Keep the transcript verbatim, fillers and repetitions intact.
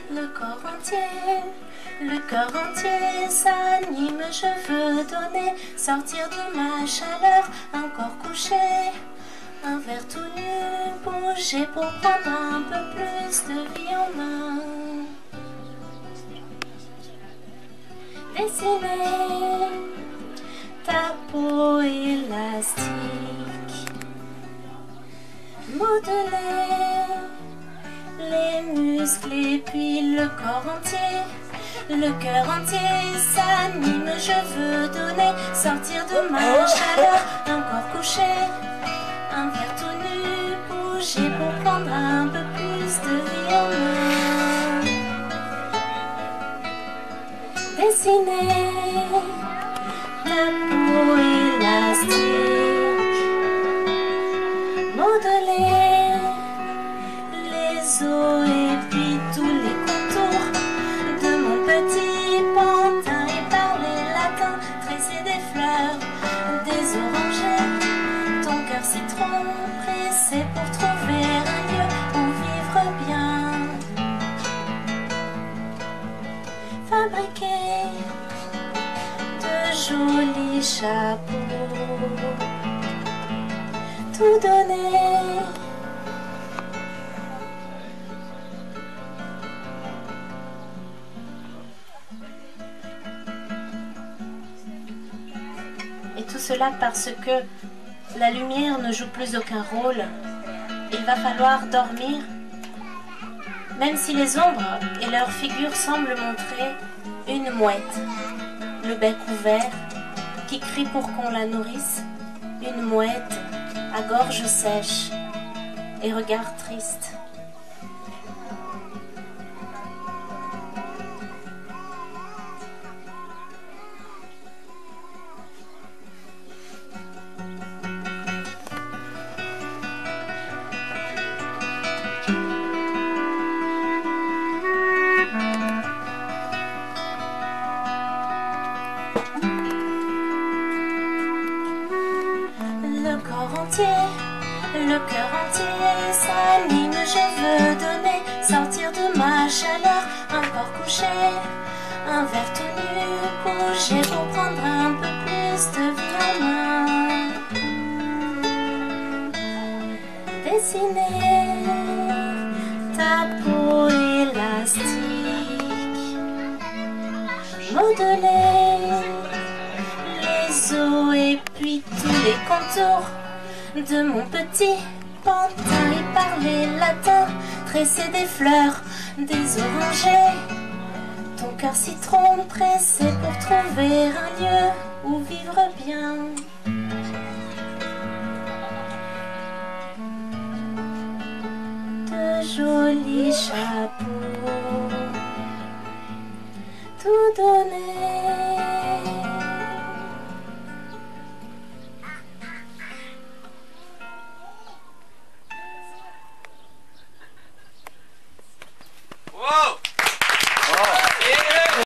Le corps entier, le cœur entier s'anime, je veux donner, sortir de ma chaleur, un corps couché, un verre tout nu, bouger pour prendre un peu plus de vie en main. Dessiner ta peau élastique, modeler les muscles et puis le corps entier, le cœur entier s'anime, je veux donner, sortir de ma chaleur, un corps couché, un verre tout nu, bouger pour prendre un peu plus de vie en main. Dessiner ta peau élastique, modeler les os et puis tous les contours de mon petit pantin et parler latin, tresser des fleurs, des orangers, ton cœur citron pressé pour trouver un lieu où vivre bien. Fabriquer de jolis chapeaux, tout donner. Et tout cela parce que la lumière ne joue plus aucun rôle. Il va falloir dormir, même si les ombres et leurs figures semblent montrer une mouette, le bec ouvert, qui crie pour qu'on la nourrisse, une mouette à gorge sèche et regard triste. Le cœur entier s'anime, je veux donner, sortir de ma chaleur, un corps couché, un verre tout nu, bouger pour prendre un peu plus de vie en main. Dessiner ta peau élastique, modeler les os et puis tous les contours de mon petit pantin et parler latin, tresser des fleurs, des orangers, ton cœur citron pressé pour trouver un lieu où vivre bien. De jolis chapeaux, tout donner.